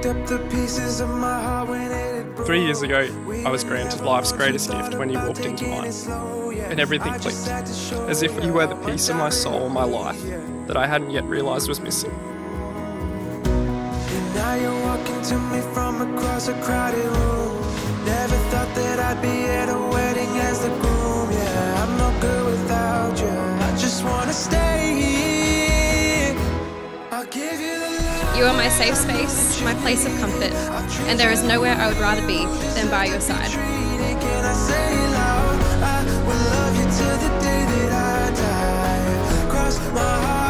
picked up the pieces of my heart when it had broke. 3 years ago, I was granted life's greatest gift when he walked into mine, and everything clicked, as if he were the piece of my soul, my life, that I hadn't yet realised was missing. And now you're walking to me from across a crowded room. Never thought that I'd be at a wedding as the groom. Yeah, I'm no good without you. I just wanna stay here. I'll give you the love. You are my safe space, my place of comfort, and there is nowhere I would rather be than by your side. Can I say it loud? I will love you till the day that I die. Cross my heart.